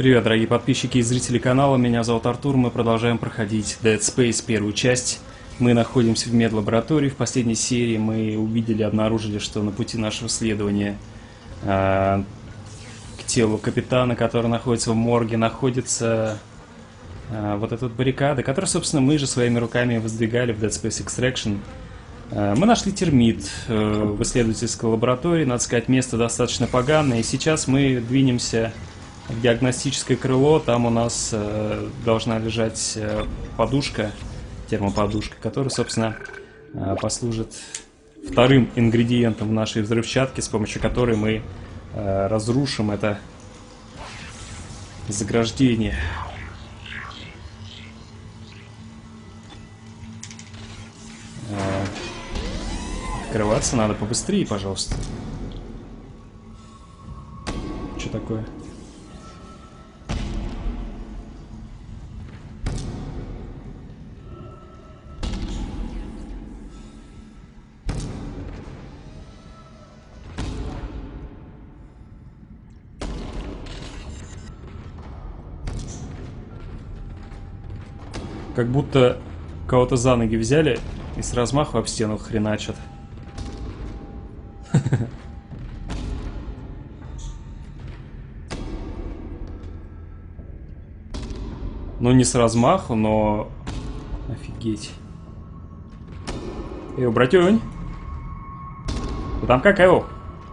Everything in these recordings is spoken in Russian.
Привет, дорогие подписчики и зрители канала, меня зовут Артур, мы продолжаем проходить Dead Space первую часть. Мы находимся в медлаборатории, в последней серии мы обнаружили, что на пути нашего следования к телу капитана, который находится в морге, находится вот эта вот баррикада, которую, собственно, мы же своими руками воздвигали в Dead Space Extraction. Мы нашли термит в исследовательской лаборатории, надо сказать, место достаточно поганое, и сейчас мы двинемся в диагностическое крыло. Там у нас должна лежать подушка, термоподушка, которая, собственно, послужит вторым ингредиентом в нашей взрывчатке, с помощью которой мы разрушим это заграждение. Открываться надо побыстрее, пожалуйста. Что такое? Как будто кого-то за ноги взяли и с размаху об стену хреначат. Ну, не с размаху, но... Офигеть. Эй, братюнь! Ты там как, его?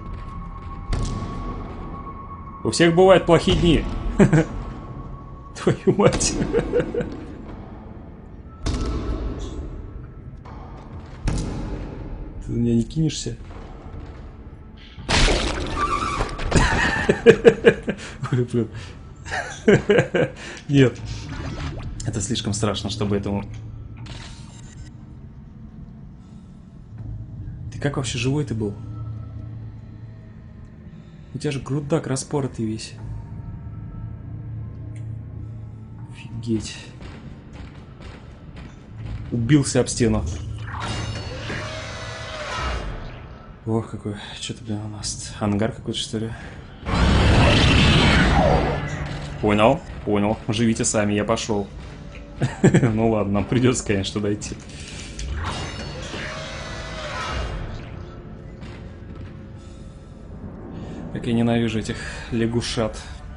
У всех бывают плохие дни. Твою мать. Ты на меня не кинешься? Нет. Это слишком страшно, чтобы этому... Ты как вообще живой ты был? У тебя же грудак распоротый весь. Офигеть. Убился об стену. Ох, какой... Что-то, блин, у нас... Ангар какой-то, что ли? Понял, понял. Живите сами, я пошел. Ну ладно, нам придется, конечно, дойти. Как я ненавижу этих лягушат.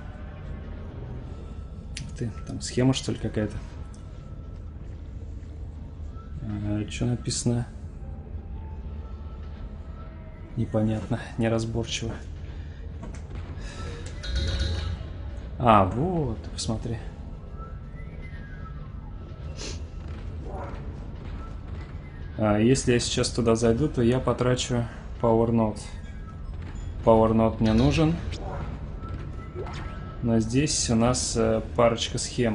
Ух ты, там схема, что ли, какая-то? Что написано? Непонятно, неразборчиво. А, вот, посмотри. Если я сейчас туда зайду, то я потрачу Power Node. Power Node мне нужен. Но здесь у нас парочка схем.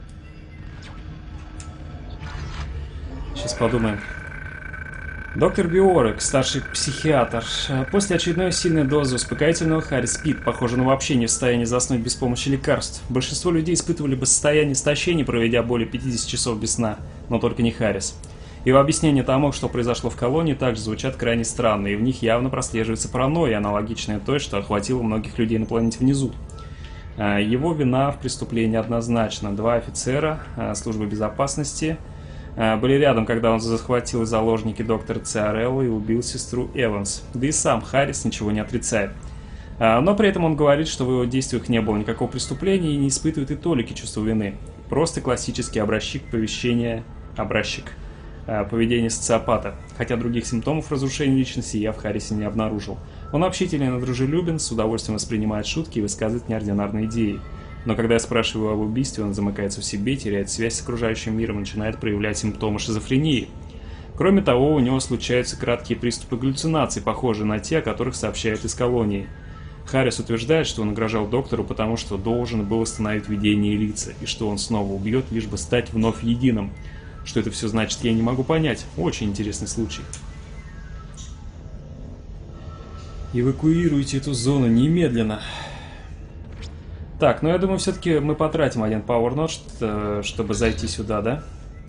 Сейчас подумаем. Доктор Биорек, старший психиатр. После очередной сильной дозы успокоительного Харрис спит. Похоже, он вообще не в состоянии заснуть без помощи лекарств. Большинство людей испытывали бы состояние истощения, проведя более 50 часов без сна. Но только не Харрис. Его объяснения тому, что произошло в колонии, также звучат крайне странно, и в них явно прослеживается паранойя, аналогичная той, что охватила многих людей на планете внизу. Его вина в преступлении однозначна. Два офицера службы безопасности были рядом, когда он захватил заложники доктора Циарелло и убил сестру Эванс. Да и сам Харрис ничего не отрицает. Но при этом он говорит, что в его действиях не было никакого преступления и не испытывает и толики чувства вины. Просто классический образчик поведения социопата. Хотя других симптомов разрушения личности я в Харрисе не обнаружил. Он общителен и дружелюбен, с удовольствием воспринимает шутки и высказывает неординарные идеи. Но когда я спрашиваю об убийстве, он замыкается в себе, теряет связь с окружающим миром и начинает проявлять симптомы шизофрении. Кроме того, у него случаются краткие приступы галлюцинаций, похожие на те, о которых сообщают из колонии. Харрис утверждает, что он угрожал доктору, потому что должен был остановить видение и лица, и что он снова убьет, лишь бы стать вновь единым. Что это все значит, я не могу понять. Очень интересный случай. Эвакуируйте эту зону немедленно. Так, ну я думаю, все-таки мы потратим один Power Node, чтобы зайти сюда, да?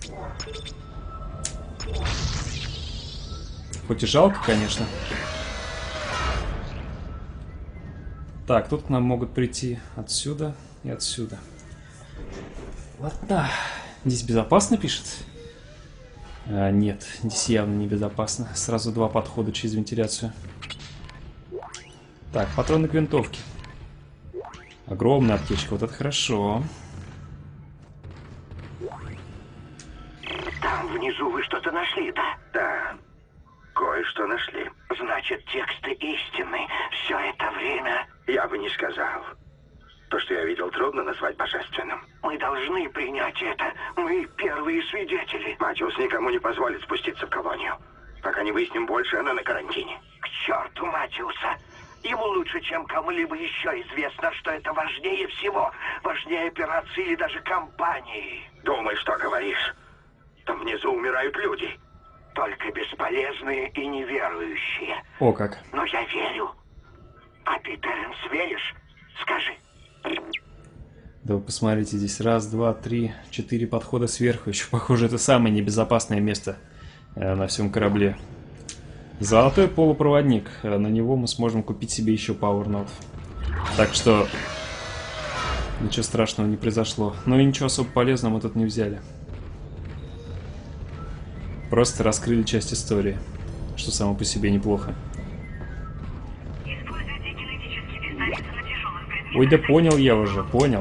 Хоть и жалко, конечно. Так, тут к нам могут прийти отсюда. и отсюда. Ладно. Здесь безопасно пишет? Нет, здесь явно не безопасно. Сразу два подхода через вентиляцию. Так, патроны к винтовке. Огромная аптечка, вот это хорошо. Там внизу вы что-то нашли, да? Да, кое-что нашли. Значит, тексты истины все это время. Я бы не сказал. То, что я видел, трудно назвать божественным. Мы должны принять это. Мы первые свидетели. Матиус никому не позволит спуститься в колонию. Пока не выясним больше, она на карантине. К черту Матиуса. Ему лучше, чем кому-либо еще известно, что это важнее всего. Важнее операции или даже кампании. Думаешь, что говоришь? Там внизу умирают люди. Только бесполезные и неверующие. О, как. Но я верю. А ты, Терренс, веришь? Скажи. Да вы посмотрите, здесь раз, два, три, 4 подхода сверху. Еще, похоже, это самое небезопасное место на всем корабле. Золотой полупроводник. На него мы сможем купить себе еще Power Node. Так что ничего страшного не произошло. Но и ничего особо полезного мы тут не взяли. Просто раскрыли часть истории, что само по себе неплохо. Ой, да понял я уже, понял.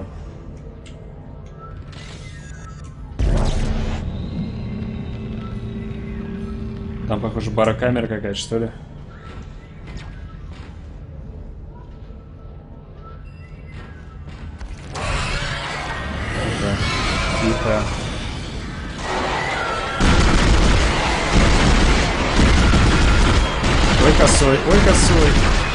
Там, похоже, барокамера какая-то, что ли? Тихо. Тихо. Ой, косой, ой, косой.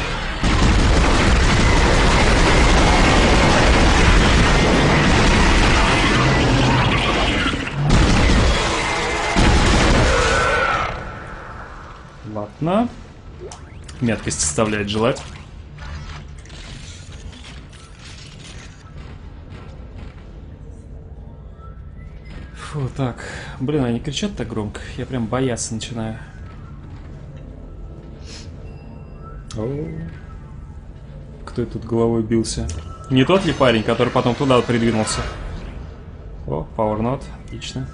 Ладно. Меткость оставляет желать. Фу, так. Блин, они кричат так громко. Я прям бояться начинаю. О, кто тут головой бился? Не тот ли парень, который потом туда придвинулся? О, Power Node, отлично.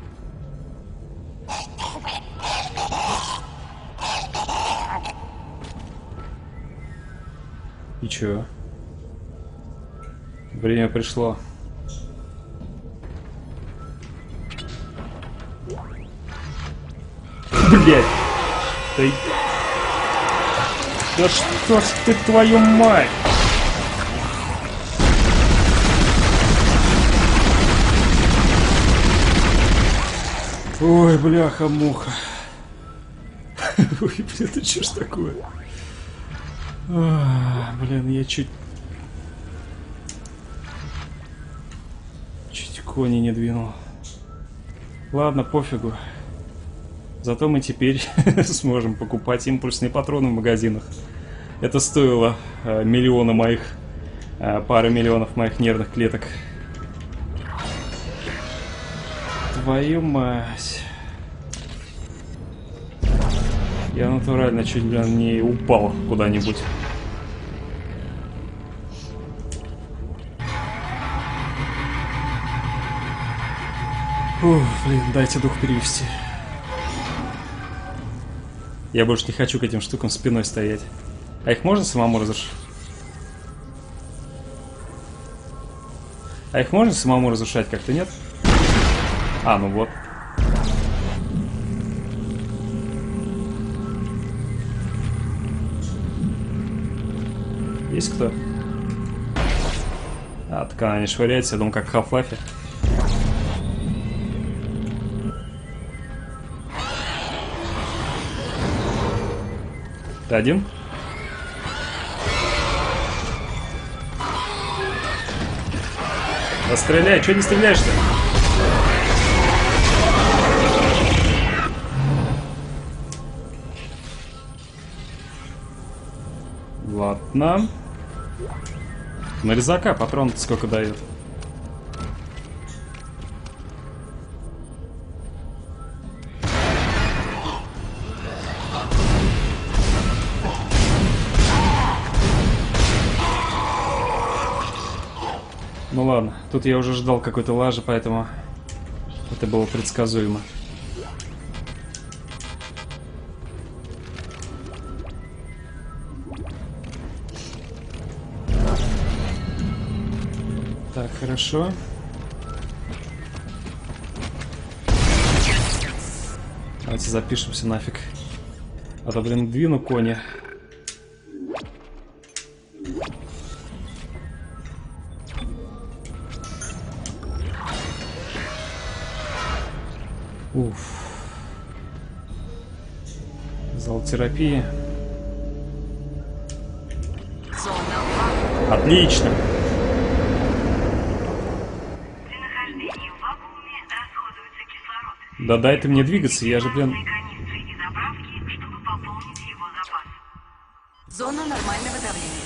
И чё? Время пришло. Блять! Да что ж ты, твою мать! Ой, бляха-муха. Ой, блин, это что ж такое? Блин, я чуть кони не двинул. Ладно, пофигу. Зато мы теперь сможем покупать импульсные патроны в магазинах. Это стоило миллиона моих, пары миллионов моих нервных клеток. Твою мать. Я натурально чуть, блин, не упал куда-нибудь. Ух, блин, дайте дух перевести. Я больше не хочу к этим штукам спиной стоять. А их можно самому разрушить? А их можно самому разрушать как-то, нет? А, ну вот. Есть кто? А, так она не швыряется, я думал, как в Half-Life. Ты один? Да стреляй, чё не стреляешь-то? Ладно. На резака патрон сколько дает? Ну ладно, тут я уже ждал какой-то лажи, поэтому это было предсказуемо. Так, хорошо. Давайте запишемся нафиг. А то, блин, двину кони. Уф. Зал терапии. Отлично. При нахождении в вакууме расходуется кислород. Да дай ты мне двигаться, я же, блин... Канистры и заправки, чтобы пополнить его запас. Зона нормального давления.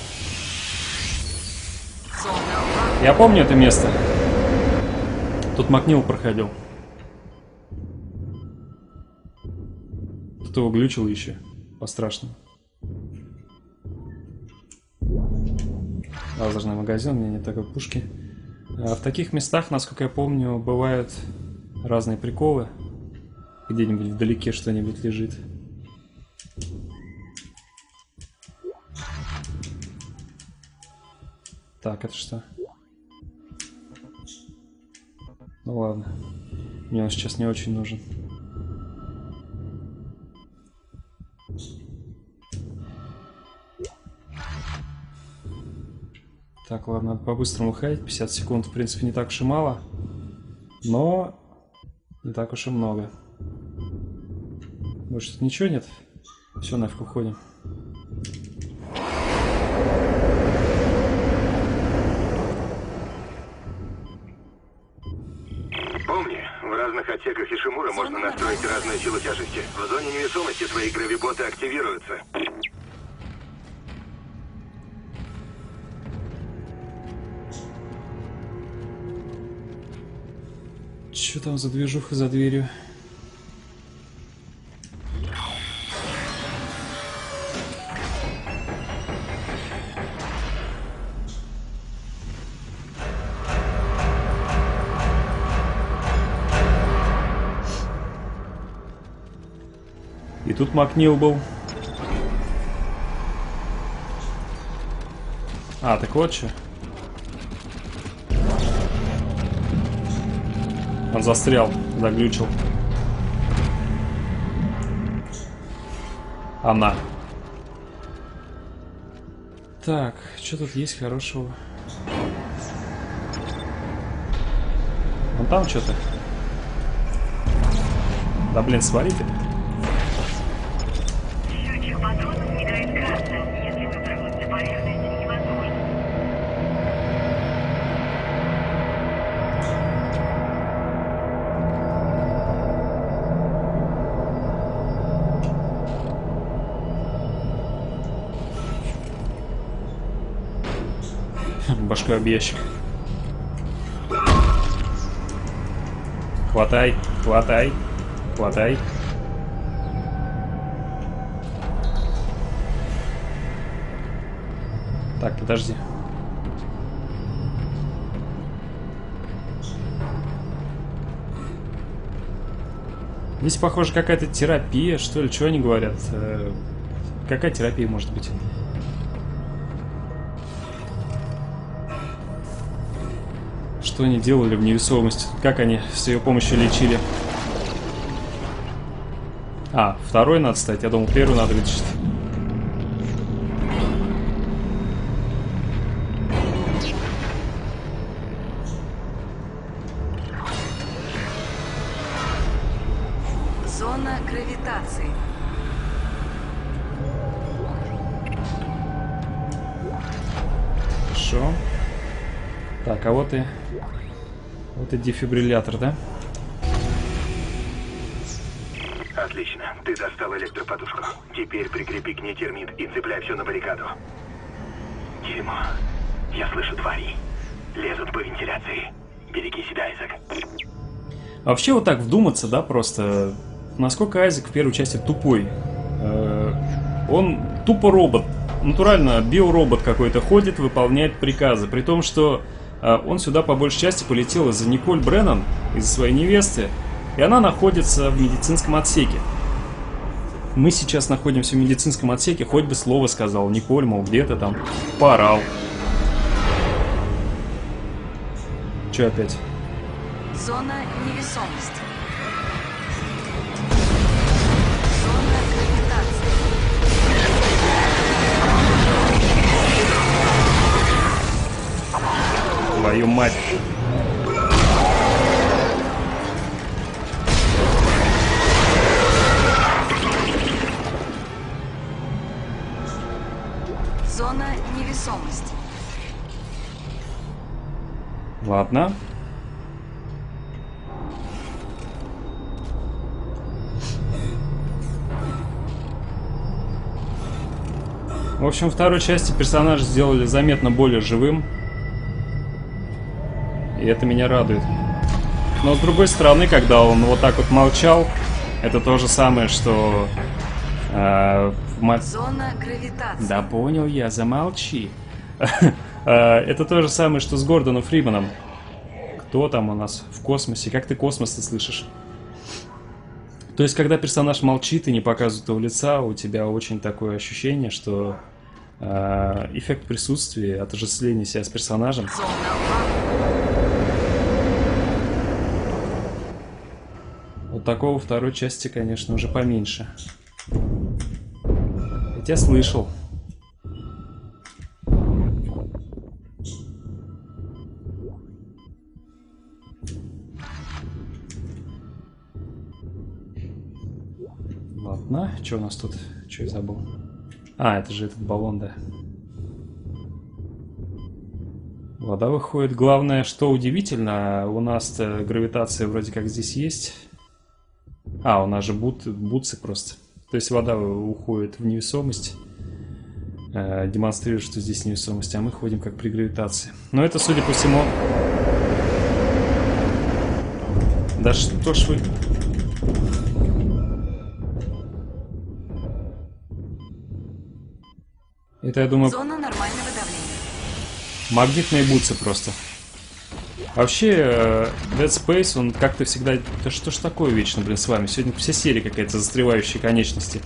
Зона Я помню это место. Тут Макнил проходил. Тут его глючил еще. По-страшному. Лазерный магазин, у меня нет такой пушки. А в таких местах, насколько я помню, бывают разные приколы. Где-нибудь вдалеке что-нибудь лежит. Так, это что? Ну ладно. Мне он сейчас не очень нужен. Так, ладно, надо по-быстрому ходить. 50 секунд, в принципе, не так уж и мало. Но не так уж и много. Больше тут ничего нет. Все, нафиг уходим. Помни, в разных отсеках Ишимура можно настроить разную силу тяжести. В зоне невесомости твои гравиботы активируются. Что там за движуха за дверью? И тут Макнил был. А, так вот что. Он застрял, заглючил. Она. Так, что тут есть хорошего? Вон там что-то. Да блин, свали ты. счетчик патронов мигает красным, если выпрыгнуть на поверхность невозможно. Башкой об ящик. Хватай, хватай, хватай. Так, подожди. Здесь, похоже, какая-то терапия, что ли, что они говорят? Какая терапия может быть? Что они делали в невесомости? Как они с ее помощью лечили? А, второй надо стать. Я думал, первый надо вытащить. Зона гравитации. Хорошо. Так, а вот и... Вот и дефибриллятор, да? Отлично. Ты достал электроподушку. Теперь прикрепи к ней термит и цепляй все на баррикаду. Дерьмо. Я слышу твари. Лезут по вентиляции. Береги себя, Айзек. Вообще вот так вдуматься, да, просто... Насколько Айзек в первой части тупой. Он тупо робот. Натурально биоробот какой-то ходит, выполняет приказы. При том, что он сюда по большей части полетел из-за Николь Бреннан, из-за своей невесты, и она находится в медицинском отсеке. Мы сейчас находимся в медицинском отсеке, хоть бы слово сказал, Николь, мол, где-то там поорал. Че опять? Зона невесомости. Зона гравитации. Твою мать. Зона невесомости. Ладно. В общем, во второй части персонажа сделали заметно более живым. И это меня радует. Но с другой стороны, когда он вот так вот молчал, это то же самое, что... Зона гравитации. Да понял я, замолчи. Это то же самое, что с Гордоном Фриманом. Кто там у нас в космосе? Как ты космос-то слышишь? То есть, когда персонаж молчит и не показывает его лица, у тебя очень такое ощущение, что эффект присутствия, отождествление себя с персонажем. Зона Вот такого во второй части, конечно, уже поменьше. Я тебя слышал. Ладно, что у нас тут? Что я забыл? А, это же этот баллон, да. Вода выходит. Главное, что удивительно, у нас-то гравитация вроде как здесь есть. А, у нас же бутсы просто. То есть вода уходит в невесомость. Демонстрирует, что здесь невесомость, а мы ходим как при гравитации. Но это, судя по всему... Да что ж вы... Это, я думаю... Зона нормального давления. Магнитные бутсы просто. Вообще, Dead Space, он как-то всегда... Да что ж такое вечно, блин, с вами? Сегодня вся серия какая-то застревающая конечности.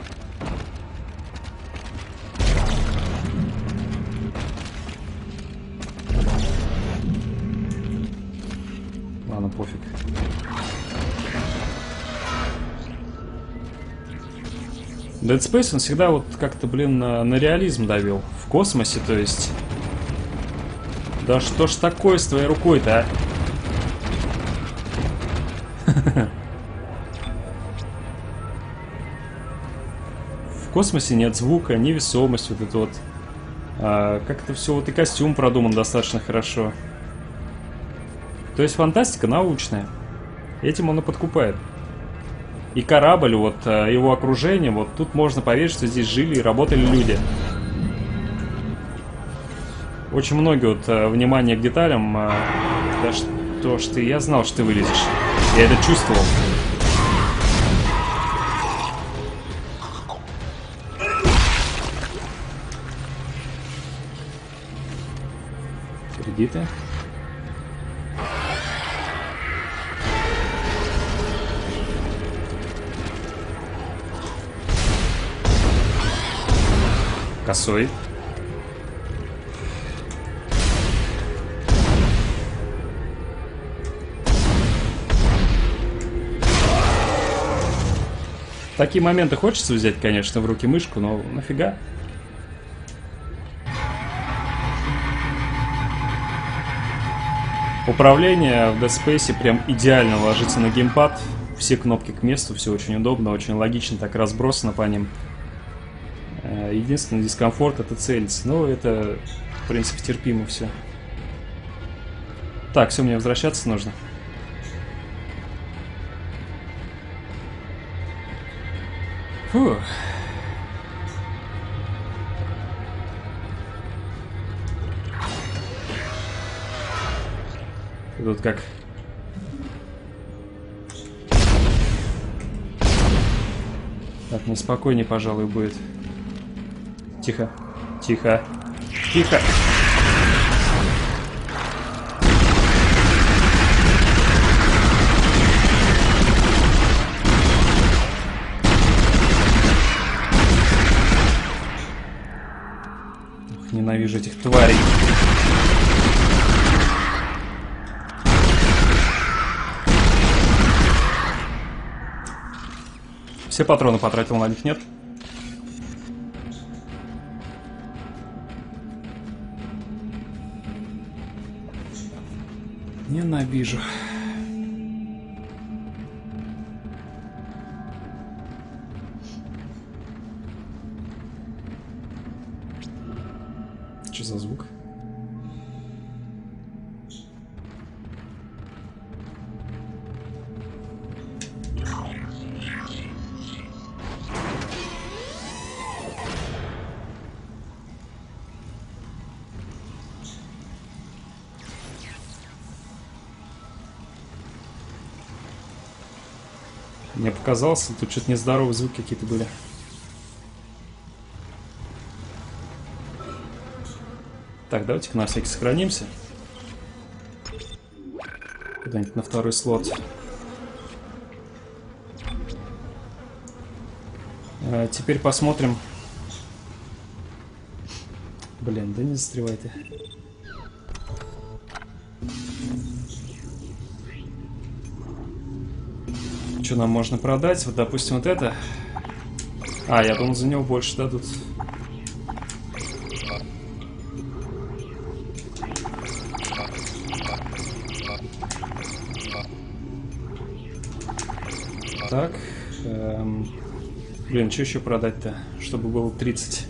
Ладно, пофиг. Dead Space, он всегда вот как-то, блин, на реализм давил. В космосе, то есть... Да что ж такое с твоей рукой-то, а? В космосе нет звука, невесомость вот это вот. Как-то все, вот и костюм продуман достаточно хорошо. То есть фантастика научная. Этим он и подкупает. И корабль, вот его окружение, вот тут можно поверить, что здесь жили и работали люди. Очень многие вот внимание к деталям. Да что ж ты, я знал, что ты вылезешь. Я это чувствовал. Кредиты. Косой. В такие моменты хочется взять, конечно, в руки мышку, но нафига? Управление в Dead Space прям идеально ложится на геймпад. Все кнопки к месту, все очень удобно, очень логично так разбросано по ним. Единственный дискомфорт — это целиться. Но это, в принципе, терпимо все. Так, все, мне возвращаться нужно. Фух. Тут как... Так, мне спокойнее, пожалуй, будет. Тихо. Тихо. Тихо. Ненавижу этих тварей. Все патроны потратил на них, нет? Ненавижу. Что за звук? Мне показалось, тут что-то нездоровые звуки какие-то были. Так, давайте-ка на всякий сохранимся. Куда-нибудь на второй слот. Теперь посмотрим. Блин, да не застревай ты. Что нам можно продать? Вот, допустим, вот это. А, я думал, за него больше дадут. Так. Блин, что еще продать-то? Чтобы было 30.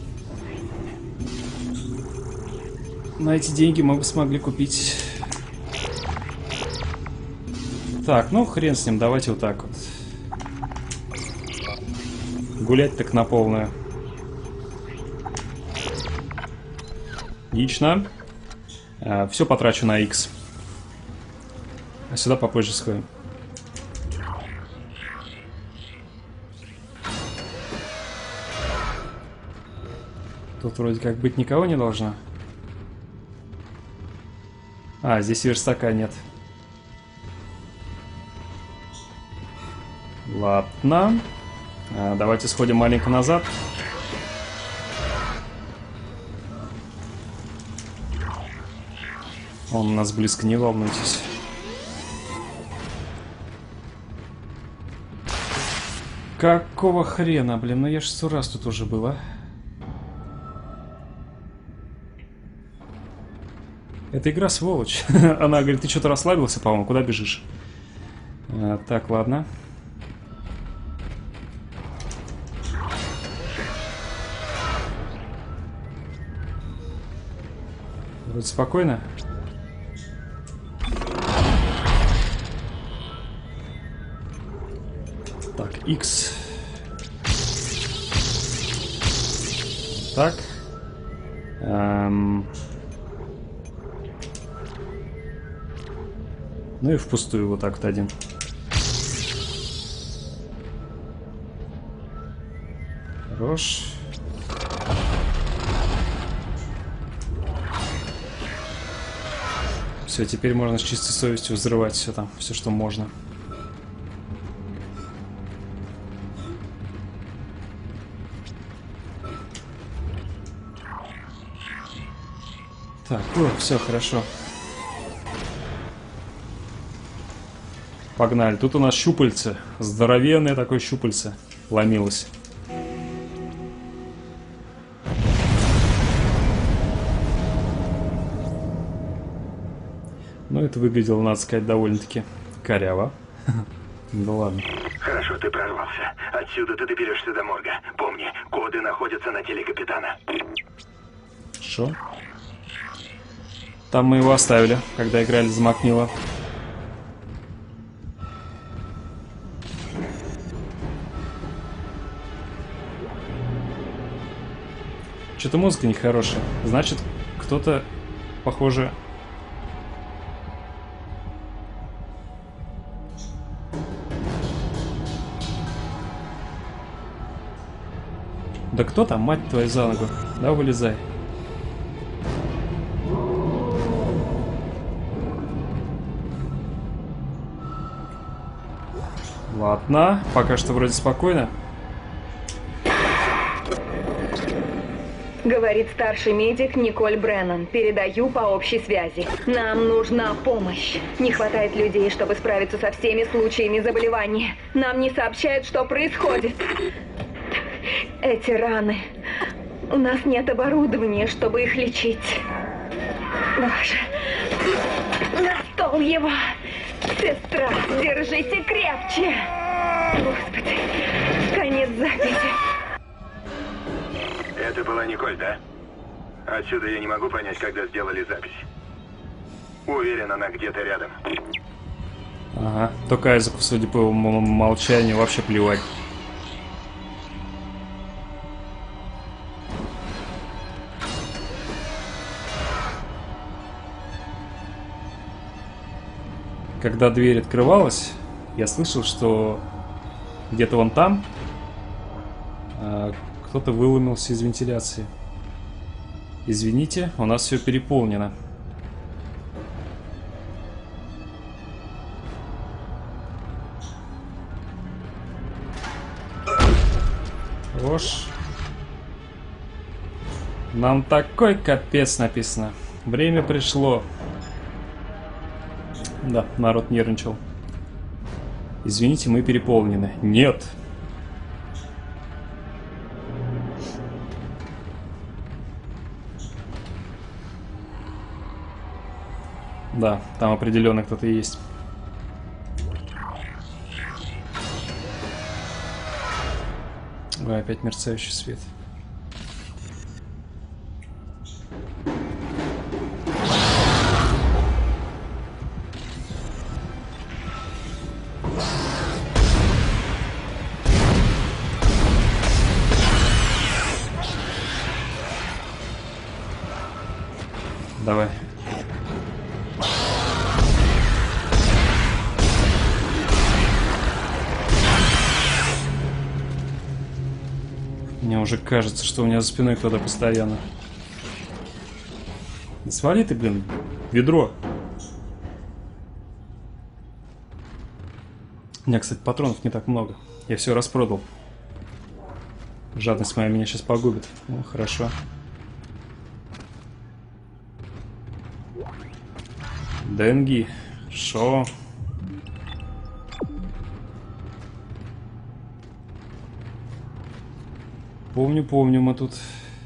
На эти деньги мы бы смогли купить... Так, ну хрен с ним, давайте вот так вот. Гулять так на полную. Отлично. Все потрачу на X. А сюда попозже сходим. Тут вроде как быть никого не должно. А, здесь верстака нет. Ладно. Давайте сходим маленько назад. Он у нас близко, не волнуйтесь. Какого хрена, блин? Ну я ж 100 раз тут уже была. Эта игра сволочь. Она говорит, ты что-то расслабился, по-моему, куда бежишь? Так, ладно. Вроде спокойно. Так, X. Так. Ну и впустую вот так вот один. Хорош. Все, теперь можно с чистой совестью взрывать все там, все, что можно. Так, все хорошо. Погнали. Тут у нас щупальце. Здоровенное такое щупальце ломилось. Ну, это выглядело, надо сказать, довольно-таки коряво. Да ладно. Хорошо, ты прорвался. Отсюда ты доберешься до морга. Помни, коды находятся на теле капитана. Шо? Там мы его оставили, когда играли за Макнила. Что-то музыка нехорошая. Значит, кто-то, похоже... Да кто там, мать твою, за ногу? Да, вылезай. Ладно, пока что вроде спокойно. Говорит старший медик Николь Бреннан. Передаю по общей связи. Нам нужна помощь. Не хватает людей, чтобы справиться со всеми случаями заболевания. Нам не сообщают, что происходит. Эти раны. У нас нет оборудования, чтобы их лечить. Боже. На стол его. Сестра, держите крепче. Господи. Конец записи. Это была Николь, да? Отсюда я не могу понять, когда сделали запись. Уверен, она где-то рядом. Ага. Только Айзеку, судя по его молчанию, вообще плевать. Когда дверь открывалась, я слышал, что где-то вон там кто-то выломился из вентиляции. Извините, у нас все переполнено. Ложь. Нам такой капец написано. Время пришло. Да, народ нервничал. Извините, мы переполнены. Нет. Да, там определенно кто-то есть. Ой, опять мерцающий свет. Давай. Мне уже кажется, что у меня за спиной кто-то постоянно. Да свали ты, блин, ведро. У меня, кстати, патронов не так много. Я все распродал. Жадность моя меня сейчас погубит. Ну, хорошо. Денги. Шо? Помню, мы тут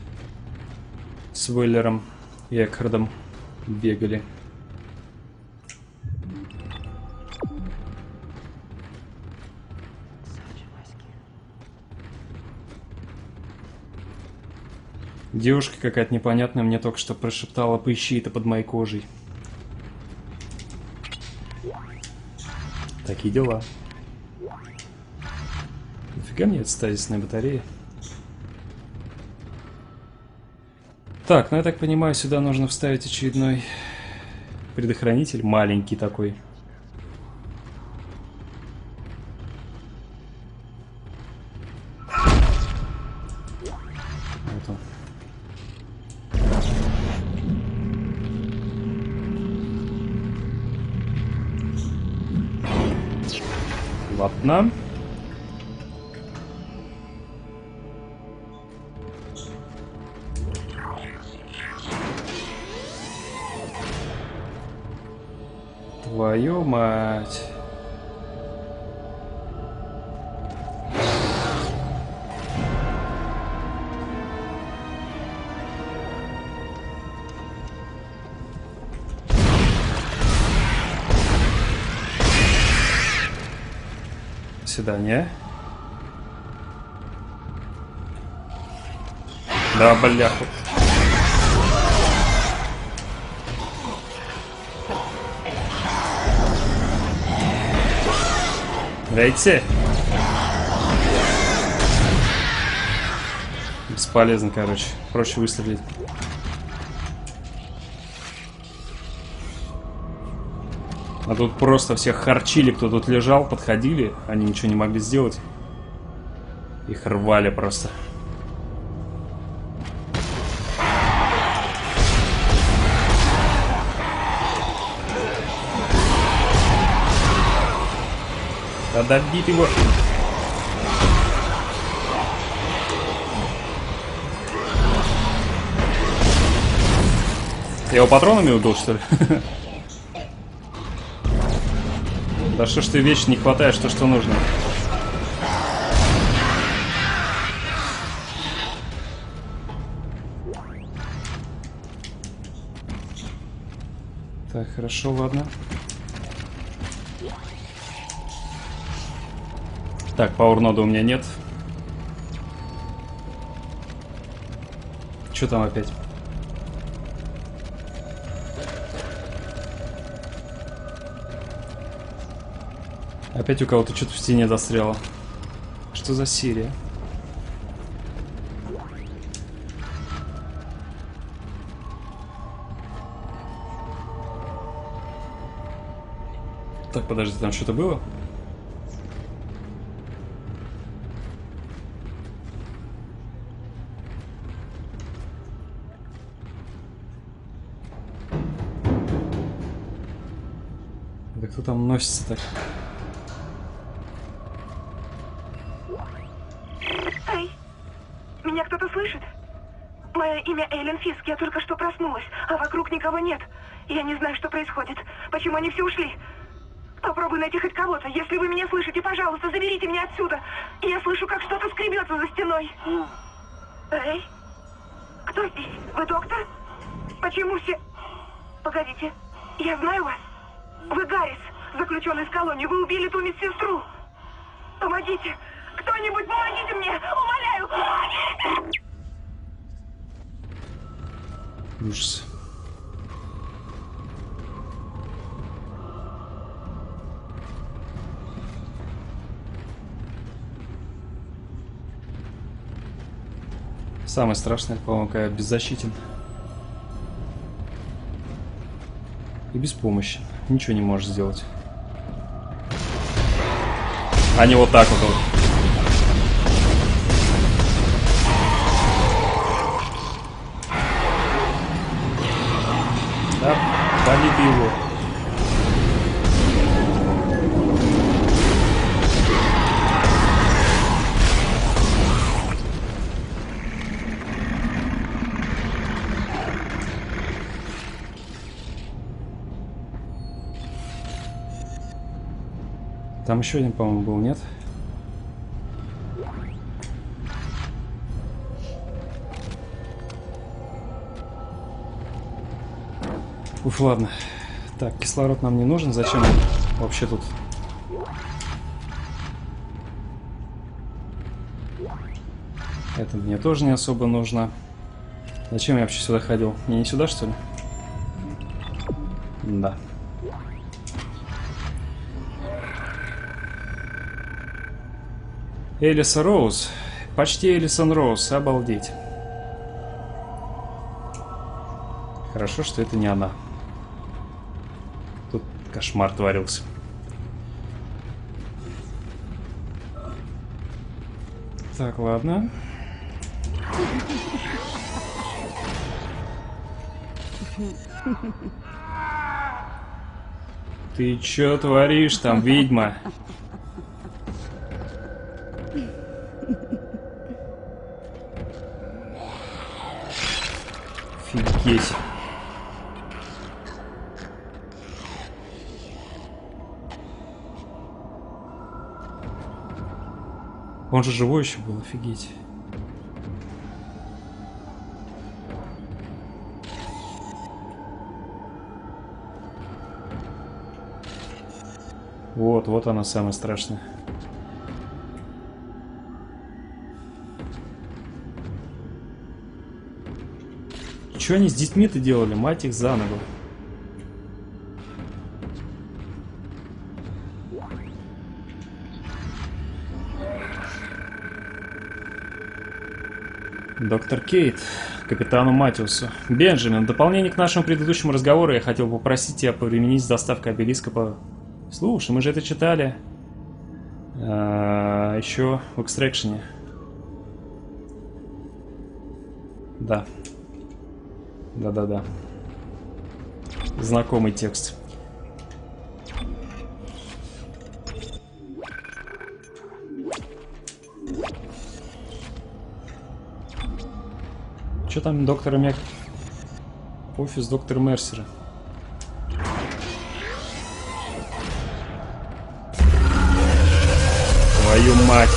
с Вейлером и Экхардом бегали. Девушка какая-то непонятная мне только что прошептала: поищи это под моей кожей. Такие дела. Нафига мне эта стазисная батарея? Так, ну я так понимаю, сюда нужно вставить очередной предохранитель, маленький такой. Вот он. Ладно. Твою мать. Свидание. Да, бляху. Дайте. Бесполезно, короче. Проще выстрелить. А тут просто всех харчили, кто тут лежал, подходили. Они ничего не могли сделать. Их рвали просто. Да добить его. Я его патронами убил, что ли? Да что ж ты вечно не хватает, что нужно. Так, хорошо, ладно. Так, пауэрнода у меня нет. Что там опять? Опять у кого-то что-то в стене застряло. Что за серия? Так, подожди, там что-то было? Да кто там носится так? Эй, меня кто-то слышит? Мое имя Эйлен Фиск, я только что проснулась, а вокруг никого нет. Я не знаю, что происходит. Почему они все ушли? Попробуй найти хоть кого-то. Если вы меня слышите, пожалуйста, заберите меня отсюда. Я слышу, как что-то скребется за стеной. Эй, кто здесь? Вы доктор? Почему все... Погодите, я знаю вас. Вы Гаррис, заключенный из колонии. Вы убили ту медсестру. Помогите! Кто-нибудь, помогите мне! Умоляю! Помогите! Ужас. Самое страшное, по-моему, когда беззащитен. И беспомощен. Ничего не можешь сделать. А не вот так вот. Да, вали ты его. Там еще один, по-моему, был, нет? Уф, ладно. Так, кислород нам не нужен. Зачем он вообще тут? Это мне тоже не особо нужно. Зачем я вообще сюда ходил? Мне не сюда, что ли? Да. Элиса Роуз. Почти Элисон Роуз. Обалдеть. Хорошо, что это не она. Тут кошмар творился. Так, ладно. Ты чё творишь там, ведьма? Офигеть. Он же живой еще был, офигеть. Вот она самая страшная. Что они с детьми-то делали? Мать их за ногу. Доктор Кейт, капитану Матиусу. Бенджамин, в дополнение к нашему предыдущему разговору я хотел попросить тебя повременить с доставкой обелиска по... Слушай, мы же это читали. Еще в экстракшене. Да. Да-да-да. Знакомый текст. Что там, доктор Мек? Офис доктора Мерсера. Твою мать!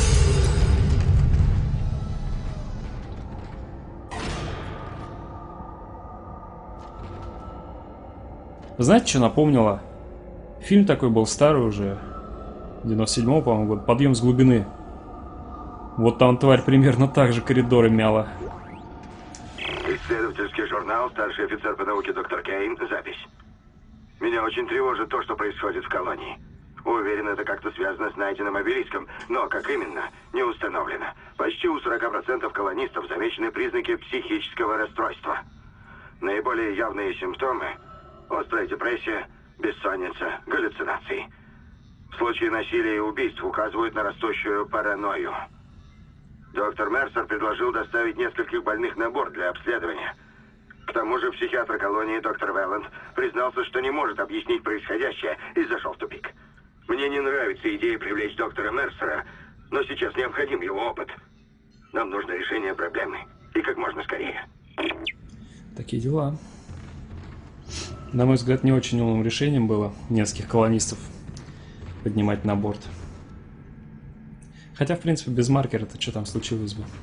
Знаете, что напомнило? Фильм такой был старый уже. 97-го, по-моему, года. «Подъем с глубины». Вот там тварь примерно так же коридоры мяла. Исследовательский журнал, старший офицер по науке доктор Кейн, запись. Меня очень тревожит то, что происходит в колонии. Уверен, это как-то связано с найденным обелиском, но как именно, не установлено. Почти у 40% колонистов замечены признаки психического расстройства. Наиболее явные симптомы – острая депрессия, бессонница, галлюцинации. Случаи насилия и убийств указывают на растущую паранойю. Доктор Мерсер предложил доставить нескольких больных на борт для обследования. К тому же психиатр колонии доктор Велланд признался, что не может объяснить происходящее и зашел в тупик. Мне не нравится идея привлечь доктора Мерсера, но сейчас необходим его опыт. Нам нужно решение проблемы. И как можно скорее. Такие дела. На мой взгляд, не очень умным решением было нескольких колонистов поднимать на борт. Хотя, в принципе, без маркера-то что там случилось бы?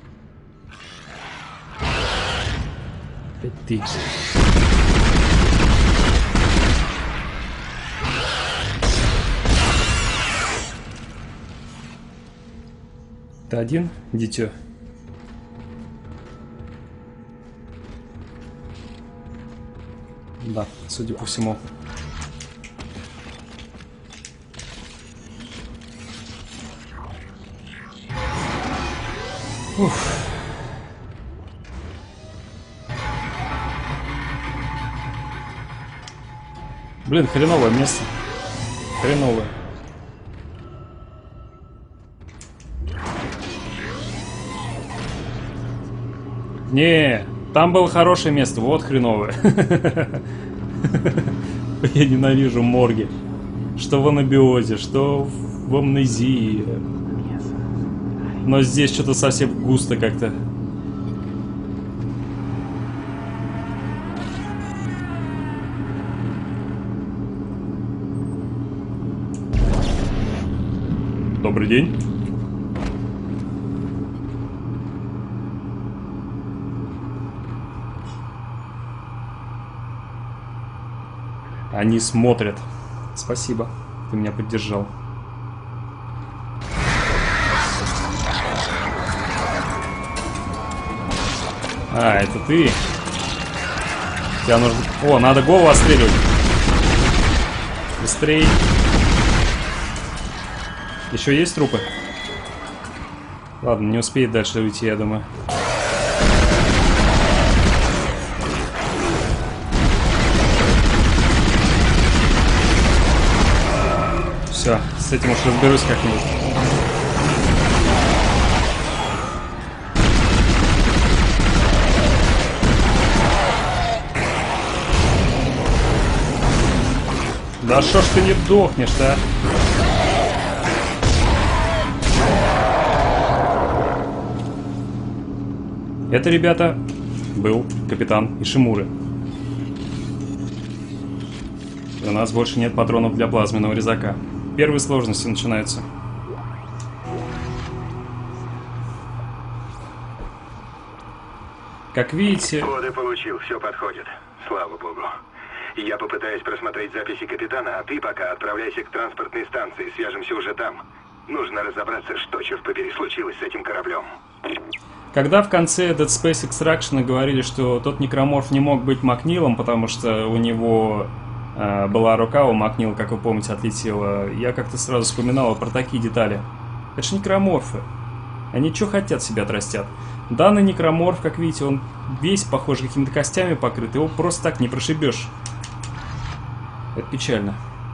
Опять ты. Ты один, дитё? Да, судя по всему. Уф. Блин, хреновое место. Хреновое. Не, там было хорошее место, вот хреновое. Я ненавижу морги. Что в анабиозе, что в амнезии. Но здесь что-то совсем густо как-то. Добрый день. Они смотрят. Спасибо, ты меня поддержал. А, это ты. Тебя нужно... О, надо голову отстреливать. Быстрей. Еще есть трупы? Ладно, не успеет дальше уйти, я думаю. Все, с этим уж разберусь как-нибудь. Да шо ж ты не дохнешь-то, а? Это, ребята, был капитан Ишимуры. И у нас больше нет патронов для плазменного резака. Первые сложности начинаются. Как видите... Коды получил, все подходит. Слава богу. Я попытаюсь просмотреть записи капитана, а ты пока отправляйся к транспортной станции. Свяжемся уже там. Нужно разобраться, что, черт побери, случилось с этим кораблем. Когда в конце Dead Space Extraction говорили, что тот некроморф не мог быть Макнилом, потому что у него была рука, у Макнила, как вы помните, отлетела, я как-то сразу вспоминал про такие детали. Это ж некроморфы. Они что хотят, себя отрастят. Данный некроморф, как видите, он весь, похоже, какими-то костями покрыт. Его просто так не прошибешь. Это печально.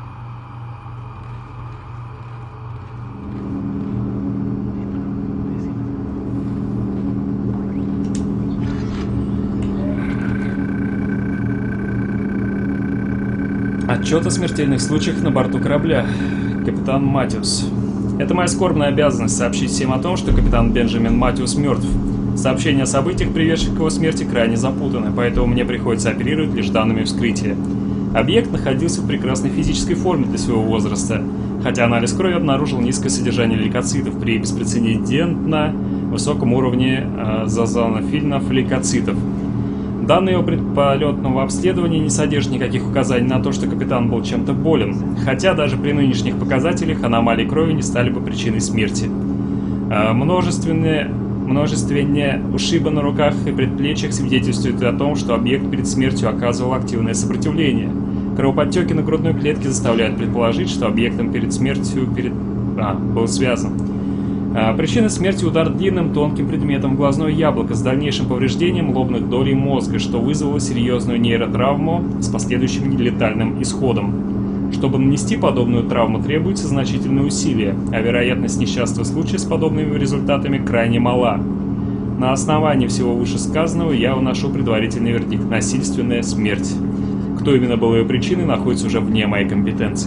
Отчет о смертельных случаях на борту корабля. Капитан Матиус. Это моя скорбная обязанность сообщить всем о том, что капитан Бенджамин Матиус мертв. Сообщения о событиях, приведших к его смерти, крайне запутаны, поэтому мне приходится оперировать лишь данными вскрытия. Объект находился в прекрасной физической форме для своего возраста, хотя анализ крови обнаружил низкое содержание лейкоцитов при беспрецедентно высоком уровне зазонофильных лейкоцитов. Данные о предполетного обследования не содержат никаких указаний на то, что капитан был чем-то болен, хотя даже при нынешних показателях аномалии крови не стали бы причиной смерти. Множественные ушибы на руках и предплечьях свидетельствуют о том, что объект перед смертью оказывал активное сопротивление. Кровоподтеки на грудной клетке заставляют предположить, что объектом перед смертью был связан. Причина смерти – удар длинным тонким предметом в глазное яблоко с дальнейшим повреждением лобных долей мозга, что вызвало серьезную нейротравму с последующим нелетальным исходом. Чтобы нанести подобную травму, требуется значительные усилия, а вероятность несчастного случая с подобными результатами крайне мала. На основании всего вышесказанного я выношу предварительный вердикт – насильственная смерть. Кто именно был ее причиной, находится уже вне моей компетенции.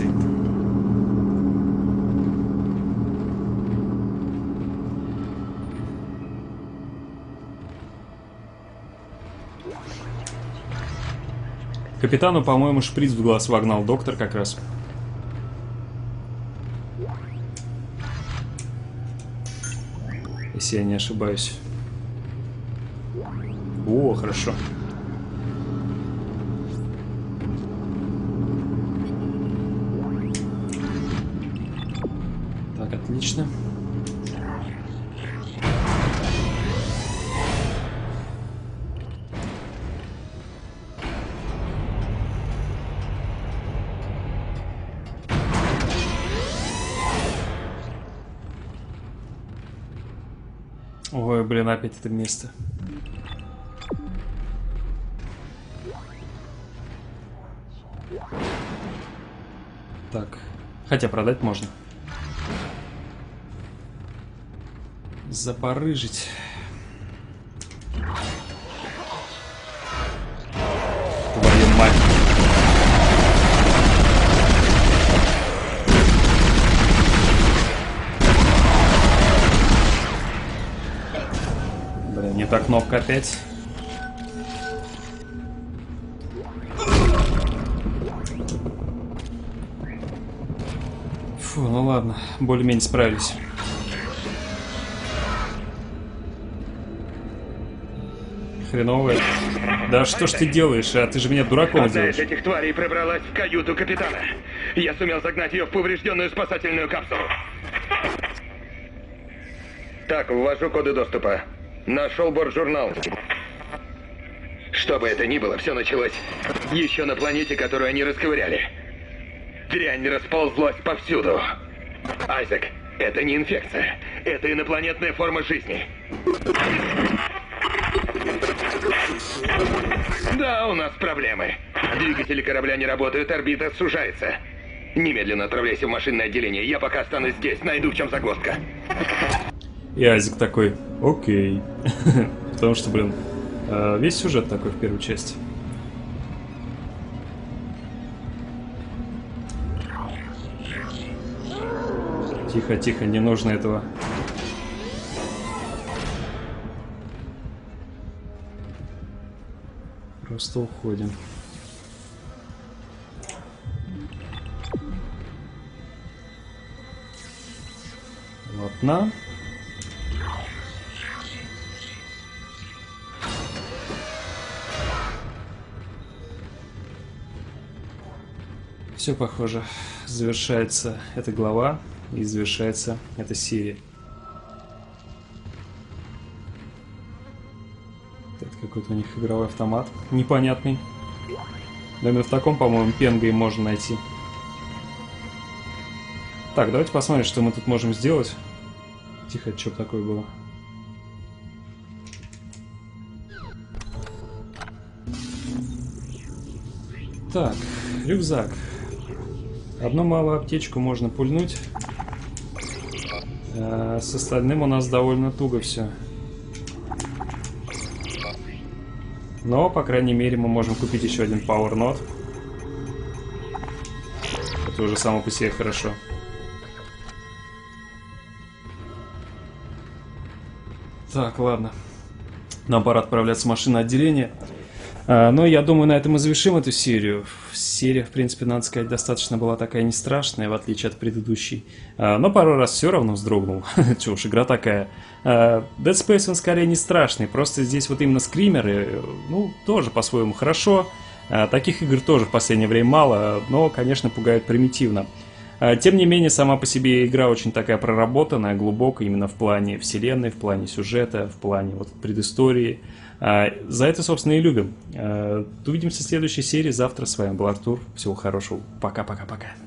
Капитану, по-моему, шприц в глаз вогнал доктор как раз. Если я не ошибаюсь. О, хорошо. Так, отлично. Ой, блин, опять это место. Так, хотя продать можно. Запорыжить. Твою мать. Блин, не та кнопка опять. Фу, ну ладно, более-менее справились. Хреновая. Да что ж ты делаешь, а ты же меня дураком Одна делаешь. из этих тварей пробралась в каюту капитана. Я сумел загнать ее в поврежденную спасательную капсулу. Так, ввожу коды доступа. Нашел бортжурнал. Что бы это ни было, все началось еще на планете, которую они расковыряли. Дрянь расползлась повсюду. Айзек, это не инфекция. Это инопланетная форма жизни. Да, у нас проблемы. Двигатели корабля не работают, орбита сужается. Немедленно отправляйся в машинное отделение. Я пока останусь здесь, найду в чем загвоздка. И Айзек такой, окей. Потому что, блин, весь сюжет такой в первой части. Тихо, тихо, не нужно этого. Просто уходим. Ладно. Все похоже. Завершается эта глава и завершается эта серия. Это какой-то у них игровой автомат. Непонятный. Но именно в таком, по-моему, пенго и можно найти. Так, давайте посмотрим, что мы тут можем сделать. Тихо, что такое было. Так, рюкзак. Одну малую аптечку можно пульнуть. С остальным у нас довольно туго все. Но, по крайней мере, мы можем купить еще один Power Node. Это уже само по себе хорошо. Так, ладно. Нам пора отправляться в машинное отделение. Но я думаю, на этом и завершим эту серию. Серия, в принципе, надо сказать, достаточно была такая не страшная, в отличие от предыдущей. Но пару раз все равно вздрогнул. Чё уж, игра такая. Dead Space, он скорее не страшный. Просто здесь вот именно скримеры, ну, тоже по-своему хорошо. Таких игр тоже в последнее время мало, но, конечно, пугают примитивно. Тем не менее, сама по себе игра очень такая проработанная, глубокая, именно в плане вселенной, в плане сюжета, в плане вот предыстории. За это, собственно, и любим. Увидимся в следующей серии завтра. С вами был Артур. Всего хорошего. Пока-пока-пока.